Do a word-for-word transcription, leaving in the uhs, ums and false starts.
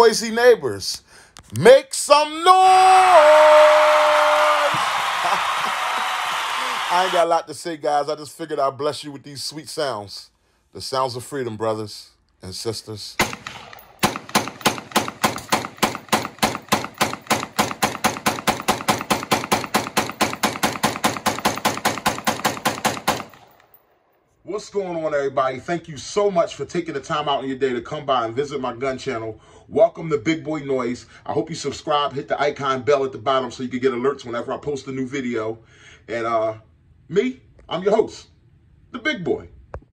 noisy neighbors, make some noise! I ain't got a lot to say, guys. I just figured I'd bless you with these sweet sounds. The sounds of freedom, brothers and sisters. What's going on, everybody? Thank you so much for taking the time out in your day to come by and visit my gun channel. Welcome to Big Boy Noise. I hope you subscribe, hit the icon bell at the bottom so you can get alerts whenever I post a new video. And uh, me, I'm your host, the Big Boy.